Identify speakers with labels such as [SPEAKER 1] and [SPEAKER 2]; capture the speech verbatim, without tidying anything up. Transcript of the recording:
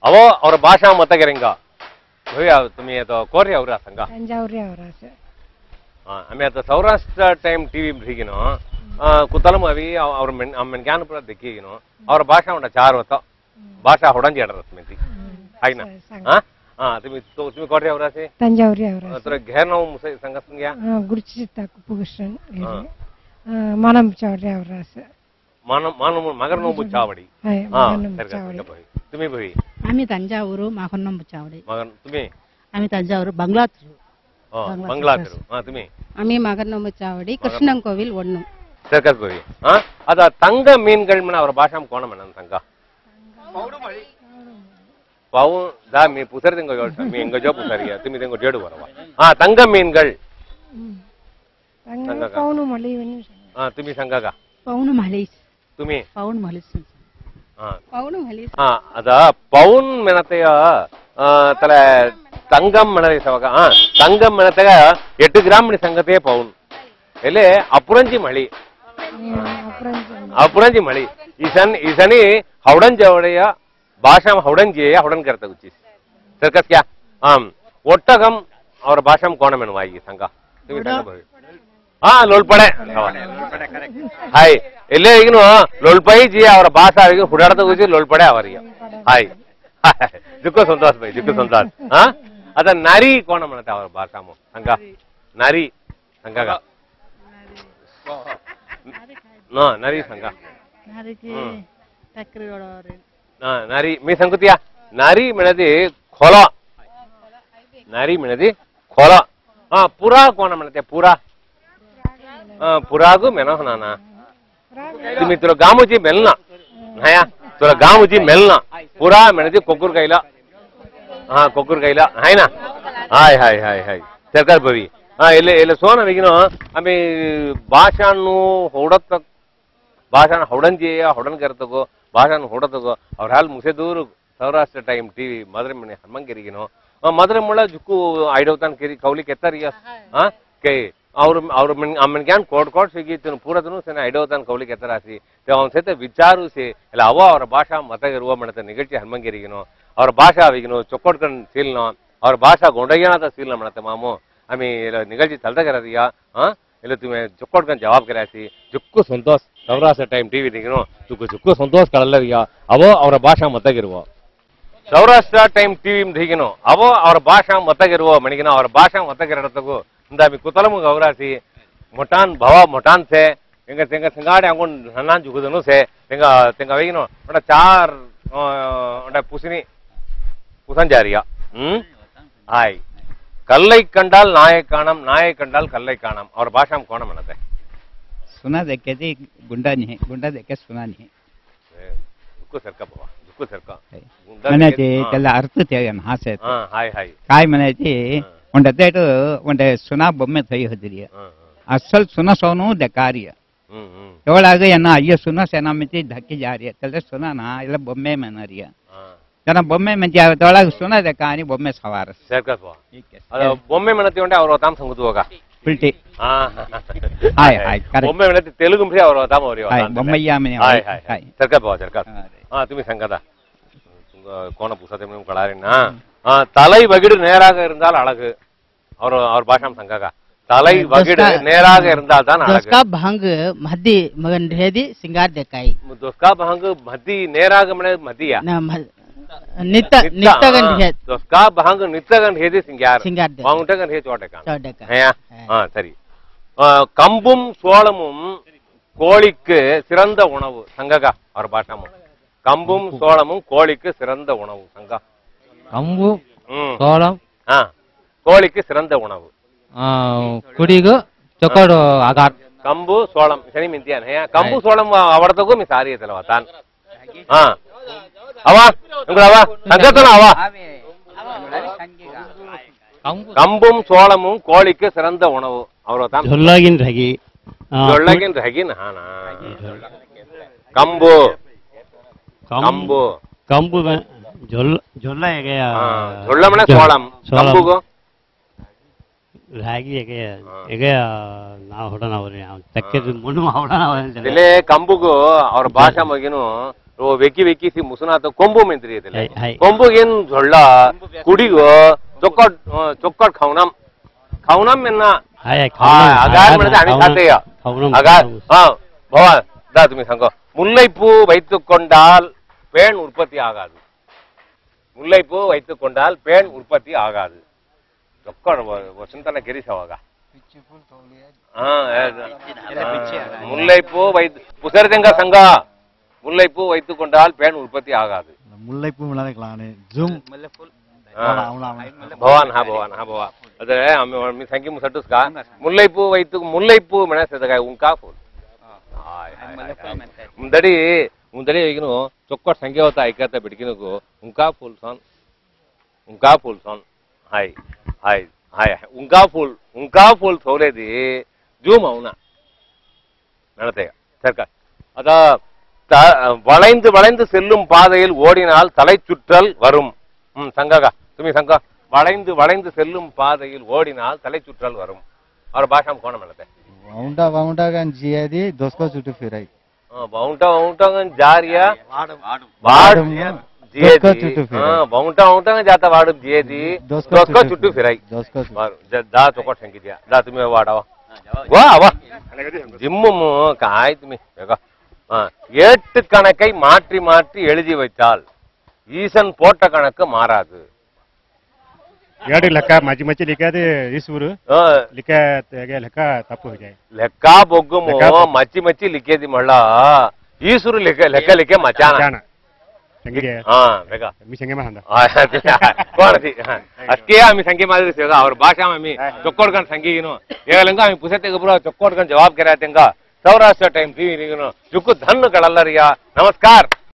[SPEAKER 1] अवो और भाषा मत करेंगा भैया तुम्ही तो कोर्या ಅವರ ಸಂಘ
[SPEAKER 2] ತಂಜಾವೂರಿ ಅವರ ಸರ್
[SPEAKER 1] हां हमें तो सौराष्ट्र टाइम टीवी देखिनो कुतलम अभी और हम ज्ञानपुर देखिनो और भाषा उंडा चार होता भाषा होडंजी आडरत मेंती हाय ना हां हां तुम्ही तो तुम्ही कोर्या ಅವರ से
[SPEAKER 2] ತಂಜಾವೂರಿ ಅವರ
[SPEAKER 1] तर घेर नाव मुसे संगत गया
[SPEAKER 2] गुरुची पुष्ण मानम चावडी ಅವರ सर
[SPEAKER 1] मानम मानम मगर नो बुचावडी हां तुम्ही भाई
[SPEAKER 3] आम्ही तंजावूर माखन्नम बुचावडी
[SPEAKER 1] मगर तुम्ही
[SPEAKER 3] आम्ही तंजावूर बंगला
[SPEAKER 1] बंगला हां तुम्ही
[SPEAKER 3] आम्ही माखन्नम बुचावडी कृष्णन कोविल ಒಣ್ಣು
[SPEAKER 1] ಸರ್ಕಸ್ ಗೋವಿ ಹಾಂ ಅದ ತಂಗ ಮೀನುಗಳು ಮನ ಅವರ ಭಾಷಾಮ್ ಕೋಣ ಮನ ತಂಗ ಪೌಡು ಮಳಿ ಪೌ ದಾ ಮೀ ಪುಸರ್ ತಿಂಗ ಯೋಳ ಮೀ ಎಂಗ ಜೋ ಪುಸರಿಯ ತುಮಿ ತಿಂಗ ಜೇಡು ಬರವ ಹಾ ತಂಗ ಮೀನುಗಳು
[SPEAKER 2] ತಂಗ ಪೌನು ಮಳಿ
[SPEAKER 1] ಹಾ ತುಮಿ ಸಂಗಗ
[SPEAKER 3] ಪೌನು ಮಳಿ
[SPEAKER 1] ತುಮಿ
[SPEAKER 3] ಪೌನು ಮಳಿ ಹಾ ಪೌನು ಮಳಿ
[SPEAKER 1] ಹಾ ಅದ ಪೌನ್ ಮೆನತೆಯ ತಲೆ ತಂಗಂ ಮೆನತೆ ಸವಗ ಹಾ ತಂಗಂ ಮೆನತೆಗ ಎಂಟು ಗ್ರಾಮ್ ಮನಿ ಸಂಗತೆ ಪೌನ್ ಎಲೆ ಅಪುರಂಜಿ ಮಳಿ ಅಪುರಂಜಿ ಮಳಿ ಈಸನ್ ಈಸನಿ ಹೌಡನ್ ಜವಡೆಯ ಭಾಷಾಂ ಹೌಡಂಜಿ ಹೌಡನ್ करता कुछ सर्कस क्या हम ಒಟ್ಟಗಂ ಅವರ ಭಾಷಾಂ ಕೋಣ ಮೆನವಾಯಿ ಸಂಗ ಹಾ ಲೋಲ್ಪಡೆ ಹಾಯ್ ಎಲ್ಲೇ ಈಗನು ಲೋಲ್ಪೈ ಜಿ ಅವರ ಭಾಷಾ ಈಗ ಹುಡಾಡತ ಕುಚಿ ಲೋಲ್ಪಡೆ ಅವರಿಗೆ ಹಾಯ್ ಜುಕ್ಕು ಸಂತೋಷ್ ಭಾई ಜುಕ್ಕು ಸಂತೋಷ್ ಹಾ ಅದ ನಾರಿ ಕೋಣ ಮನತೆ ಅವರ ಭಾಷಾಮು ಸಂಗ ನಾರಿ ಸಂಗಗ ना नारी संगा
[SPEAKER 3] नारी की टक्करी ओडवरे
[SPEAKER 1] ना नारी मी संगतिया नारी म्हणते खोला नारी म्हणते खोला हां पुरा कोण म्हणते पुरा हां पुरागु मेनो हनाना तुम्ही तुला गामुची मेलना हाया तुला गामुची मेलना पुरा म्हणते कोकुर गायला हां कोकुर गायला हाय ना हाय हाय हाय हाय सरकार भवी हां एले एले सोना वेगिनो आम्ही भाषानु होडत ಭಾಷಾನ ಹೊಡಂಜಿ ಹೊಡನ್ ಕರ್ತಗೋ ಭಾಷಾನ ಹೊಡತಗೋ ಅವ್ರ ಹಾಲ್ ಮುಸೆ ದೂರು ಸೌರಾಷ್ಟ್ರ ಟೈಮ್ ಟಿವಿ ಮದ್ರೆ ಮನೆ ಹನುಮಂಗಿರಿಗಿನೋ ಮದ್ರೆ ಮುಳ ಜುಕ್ಕು ಐಡವತಾನ್ ಕೇರಿ ಕೌಲಿ ಕೆತ್ತಾರಿಯ ಹಾ ಕೆ ಅವ್ರ ಅವ್ರ ಅಮ್ಮನ್ ಗ್ಯಾನ್ ಕೋಡ್ ಕೋಡ್ ಸಿಗಿತ್ತು ಪೂರದನು ಸೇನೆ ಐಡವತಾನ್ ಕೌಲಿ ಕೆತ್ತರಾಸಿ ಅವನ ಸೇತ ವಿಚಾರು ಸೇ ಇಲ್ಲ ಅವ ಅವರ ಭಾಷಾ ಮತ ಇರುವ ಮಣತ ನಿಗಳ್ಚಿ ಹನುಮಂಗಿರಿಗಿನೋ ಅವ್ರ ಭಾಷಾ ಅವಿಗಿನೋ ಚೊಕ್ಕೊಡ್ಕಂಡ್ ಸೀಲ್ನೋ ಅವ್ರ ಭಾಷಾ ಗೊಂಡಯ್ಯನಾದ ಸೀಲ್ನ ಮಣತೆ ಮಾಮು ಆಮಿ ನಿಗಳ್ಚಿ ತಲ್ದಗರದಿಯ ಹಾ ಇಲ್ಲ तुम्ही चुक्कोडकन जवाब करायसी जुक्कु संतोष सौराष्ट्र टाइम टीवी देखिनो तुको जुक्कु संतोष कळलरिया अवो ಅವರ ಭಾಷಾ ಮತಗಿರುವ ಸೌರಾಷ್ಟ್ರ ಟೈಮ್ ಟಿವಿ देखिनो अवो ಅವರ ಭಾಷಾ ಮತಗಿರುವ ಮಣಿಗಿನ ಅವರ ಭಾಷಾ ಮತಗಿರಡತಗು ಇಂದಾಮಿ ಕುತಲಮು ಗೌರಾಸಿ ಮೊಟಾನ್ ಭವ ಮೊಟಾನ್ से ಎಂಗ ತೆಂಗ ಸಂಗಾಡೆ ಅಂಗುನ್ ಹನ್ನಾನ್ ಜುಗುದನು से ತೆಂಗ ತೆಂಗ ವೇಗಿನೋ ಒಡ ಚಾರ್ ಒಡ ಪುಸಿನಿ ಪುಸನ್ ಜಾರಿಯಾ ಹ್ಮ್ ಹಾಯ್ कल्लै कंडाल नाय काणम नाय कंडाल कल्लै काणम और भाषा में कौन मनते
[SPEAKER 4] सुना देखे थी गुंडा नहीं गुंडा देखे सुना नहीं
[SPEAKER 1] दुक्को सरका बाबा दुक्को सरका
[SPEAKER 4] मने थी चला अर्थ थे यहाँ से
[SPEAKER 1] हाँ हाय हाय
[SPEAKER 4] काय मने थी उन्हें तो उन्हें सुना बम्मे थई होती है असल सुना सोनू देकारी है एवढा आगे है ना ये सुना सेना में थी धक्की जा रही है चले सुना ना ये बम्मे में ना रही है जन बೊಮ್ಮೆ ಮಂಜಿ ಅವಳ ಸುನದೆ ಕಾನಿ ಬೊಮ್ಮೆ ಸವಾರ
[SPEAKER 1] ಸರ್ಕಸ್ ಬಾ ಅದು ಬೊಮ್ಮೆ ಮನತಿ ಉಂಡೆ ಅವರು ತಾಮ ಸಂಗುದು ಹೋಗ
[SPEAKER 4] ಪಿಲ್ಟಿ
[SPEAKER 1] ಹಾ
[SPEAKER 4] ಹಾಯ್ ಹಾಯ್
[SPEAKER 1] ಬೊಮ್ಮೆ ಮನತಿ ತೆಲುಗು ಮ್ರಿ ಅವರು ತಾಮ ಅವರು
[SPEAKER 4] ಹಾಯ್ ಬೊಮ್ಮಯ್ಯ ಮನೆ
[SPEAKER 1] ಹಾಯ್ ಹಾಯ್ ಸರ್ಕಸ್ ಬಾ ಸರ್ಕಸ್ ಹಾ ತುಮಿ ಸಂಗದ ಕೋಣ ಪುಸತೆ ನಿಮ್ ಕಳಾರಿನ ಹಾ ತಲೈ ಬಗಿಡು நேராக இருந்தால் அழகு ಅವರು ಅವ್ರ ಭಾಷಾಂ ಸಂಗಗ ತಲೈ ಬಗಿಡು நேராக இருந்தால் தான் அழகு
[SPEAKER 3] ದೋಸ್ಕಾ ಭಾಂಗ ಮದ್ದಿ ಮಗನ್ ರೇದಿ ಸಿಂಗಾರ್ ದೇಕಾಯಿ
[SPEAKER 1] ದೋಸ್ಕಾ ಭಾಂಗ ಮದ್ದಿ நேராக ಮನೆ ಮದ್ದಿಯ
[SPEAKER 3] नित्य नित्यगन हे
[SPEAKER 1] दोस्का भांग नित्यगन हेदि सिंगार
[SPEAKER 3] सिंगार
[SPEAKER 1] वांगटगन हे चोटका
[SPEAKER 3] चोटका
[SPEAKER 1] हैया हां सरी कंबुम सोळमुम கோழிக்கு சிறந்த உணவு சங்கக அவர் பாஷாமு கம்பும் சோளமும் கோழிக்கு சிறந்த உணவு சங்கா
[SPEAKER 5] கம்பு சோளம்
[SPEAKER 1] ஆ கோழிக்கு சிறந்த உணவு
[SPEAKER 5] ஆ குடிகு ಚೊಕೊಡು ಆಗಾರ್
[SPEAKER 1] ಕಂಬು ಸೋಳಂ ಶನಿ ಮಿಂತಿಯಾನ್ ಹೇ ಕಂಬು ಸೋಳಂ ಅವಡತಗೂ ಮಿ ಸಾರಿ ತಲವತಾನ್ ಹಾ ಅವ ಅವ ಸಂಗತನ ಅವ ಕಂಬುಂ ಸೋಳಮುಂ ಕೋಳಿಗೆ ಸಿறந்த ಉಣವು ಅವರು ತಾಂ
[SPEAKER 5] ಜೊಳ್ಳಗಿನ ರಗಿ
[SPEAKER 1] ಜೊಳ್ಳಗಿನ ರಗಿ ನಾನ ಕಂಬು ಕಂಬು
[SPEAKER 5] ಕಂಬು ಜೊಳ್ಳ ಜೊಳ್ಳ ಹೇಗೆ
[SPEAKER 1] ಜೊಳ್ಳ ಮನೆ ಸೋಳಂ ಕಂಬುಗೋ
[SPEAKER 5] ರಾಗಿ ಹೇಗೆ ಹೇಗೆ ನಾವು ಹೊಡನ ಅವ್ರೆ ತಕ್ಕೆ ಮುನ್ನು ಹೊಡನ
[SPEAKER 1] ಇಲ್ಲಿ ಕಂಬುಗೋ ಅವ್ರ ಭಾಷಾ ಮಗಿನು रो वेकी वेकी सी मुसना तो कोंबो में इंद्रिय
[SPEAKER 5] हाय, हाय.
[SPEAKER 1] कोंबो गेन झोल्ला कुडिगो चोक्कट चोक्कट खावनाम खावनाम में ना
[SPEAKER 5] हाय
[SPEAKER 1] हाँ अगार में आम्ही खातेय अगार हाँ भवा दा तुम्ही सांगो मुल्लैपू वैतुकोंडाल पेण उत्पत्ति आगादु मुल्लैपू वैतुकोंडाल पेण उत्पत्ति आगादु चोक्कट वसंतನ ಗೆರಿಸವಾಗ முல்லைப்பூ வைத்து புசரதங்க சங்கா முல்லைப்பூ வைத்துக் கொண்டால் பெண் உற்பத்தி ஆகாது
[SPEAKER 6] முல்லைப்பூ மிளகானே ஜூம்
[SPEAKER 1] भवान हा भवान हा भवा अरे मी सांगी मुसटूस का मुल्लैपू वैतु मुल्लैपू म्हणायचं काय उंका फूल ಮುಂದಡಿ ಮುಂದಡಿ ಈಗಿನ ಚೊಕ್ಕಟ್ ಸಂಖ್ಯೆ ಹೋತಾ ಐಕತ ಬಿಡ್ಕಿನಕು ಉಂಕಾ ಫೂಲ್ ಸನ್ ಉಂಕಾ ಫೂಲ್ ಸನ್ हाय हाय हाय उंका फूल उंका फूल थोलेदी ஜூம் అవునా நடத்தேக சர்க்கா அத வளைந்து வளைந்து செல்லும் பாதையில் ஓடினால் தலை சுற்றல் வரும் ம் சங்ககா तुम्ही सांगा வளைந்து வளைந்து செல்லும் பாதையில் ஓடினால் தலை சுற்றல் வரும் और भाषा में कौन मिलते
[SPEAKER 6] वाउंटा वाउंटा गन जियादी दोस्को चुटू फिराई
[SPEAKER 1] हां वाउंटा वाउंटा गन जा रिया वाड़
[SPEAKER 6] वाड़
[SPEAKER 1] जिएदी हां वाउंटा वाउंटा गन जाता वाड़ जिएदी दोस्को चुटू फिराई
[SPEAKER 6] दोस्को
[SPEAKER 1] जा चोकट संगी दिया जा तुम्ही वाडावा वा वा जिम्मु काय तुम्ही बघा हां எட்டு கணக்கை மாற்றி மாற்றி எழுதி வைத்தால் ஈசன் போட்ட கணக்கு மாறாது
[SPEAKER 7] ಎರಡು ಲೆಕ್ಕ ಮಜ್ಜಿ ಮಜ್ಜಿ ಲಿಖಾದೆ ಈಸೂರು ಲಿಖ ಲೆಕ್ಕ ತಪ್ಪು हो जाए
[SPEAKER 1] ಲೆಕ್ಕ ಬೊಗ್ಗುಮೋ ಮಚ್ಚಿ ಮಚ್ಚಿ ಲಿಖೇದಿ ಮಳ್ಳ ಈಸೂರು ಲೆಕ್ಕ ಲೆಕ್ಕ ಲಿಖೆ ಮಚಾನ
[SPEAKER 7] ಸಂಗಿದೆ
[SPEAKER 1] ಹಾ ಬೇಗ
[SPEAKER 7] मी संगे में हंदा
[SPEAKER 1] कोण थी ಅಷ್ಟೇ आम्ही संगे मादरी सेगा और भाषा में आम्ही चोक्कोडगन संगीगिनो ಏಗಲಂಗ आम्ही पुसते गबुरा चोक्कोडगन जवाब करातेंगा सौराष्ट्र टाइम टीवी निगनो जुकु धन्न कळल्लरिया नमस्कार।